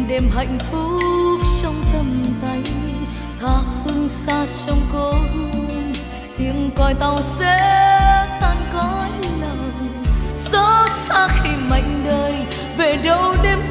đêm hạnh phúc trong tầm tay, tha phương xa trong cố hương, tiếng còi tàu sẽ tan cõi lòng. Gió xa khi mảnh đời về đâu đêm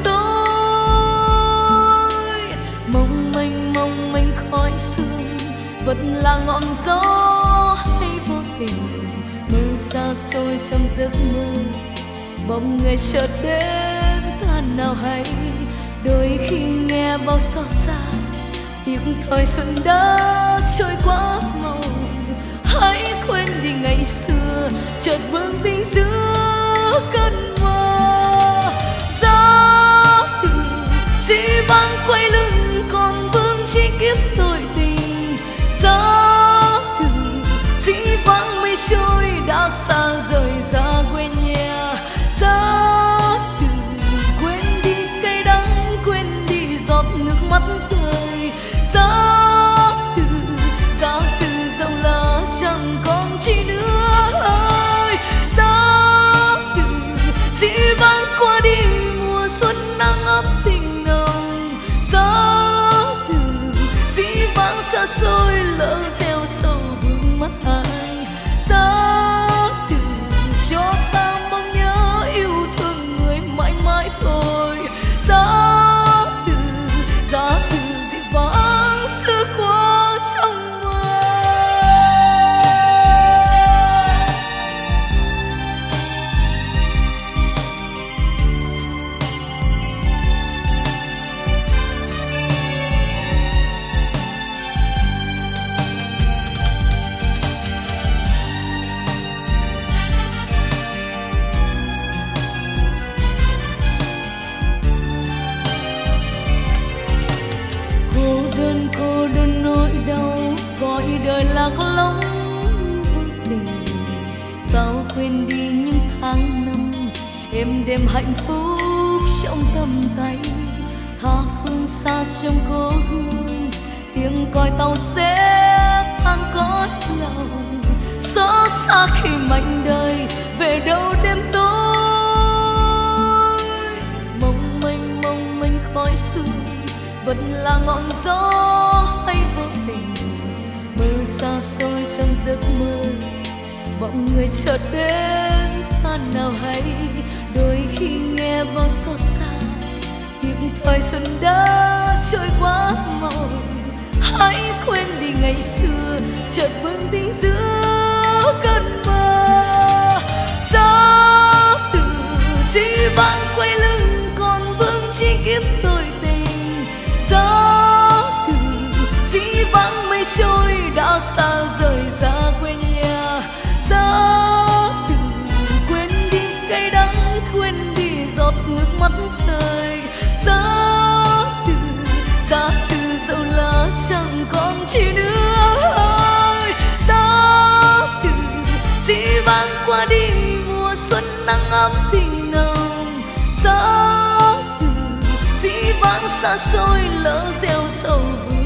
tối, mong manh khói sương vẫn là ngọn gió hay vô tình mơ xa xôi trong giấc mơ. Bỗng người chợt đến ta nào hay, đôi khi nghe bao xót xa, tiếc thời xuân đã trôi quá mau. Hãy quên đi ngày xưa, chợt vương tình giữa cơn mơ. Gió từ dĩ vãng quay lưng còn vương chi kiếp tội tình. Gió từ dĩ vãng mây trôi đã xa rời ra quê nhà. Gió từ quên đi cay đắng, quên đi giọt nước mắt rơi. Gió từ dòng lá chẳng còn chi nữa ơi. Gió từ dĩ vãng qua đi mùa xuân nắng ấm tình nồng. Gió từ dĩ vãng xa xôi lỡ gieo sầu vương mắt ai. Gió từ cho ta mong nhớ yêu thương người mãi mãi thôi. Gió từ dĩ vãng xưa qua trong mơ. Cô đơn nỗi đau gọi đời lạc lõng vô tình. Sao quên đi những tháng năm êm đềm hạnh phúc trong tầm tay, tha phương xa trong cố hương, tiếng còi tàu sẽ tan cõi lòng. Gió xa khi mảnh đời về đâu đêm tối, mong manh khói sương vẫn là ngọn gió hay vô tình mơ xa xôi trong giấc mơ. Bỗng người chợt đến ta nào hay, đôi khi nghe bao xót xa, tiếc thời xuân đã trôi quá mau. Hãy quên đi ngày xưa, chợt vương tình giữa cơn mơ. Gió từ dĩ vãng quay lưng còn vương chi kiếp tội tình. Gió từ dĩ vãng mây trôi đã xa rời ra quê nhà. Gió từ quên đi cay đắng, quên đi giọt nước mắt rơi. Gió từ dẫu lá chẳng còn chi nữa ơi. Gió từ dĩ vãng qua đi mùa xuân nắng ấm tình nồng. Gió từ dĩ vãng xa xôi lỡ gieo sầu.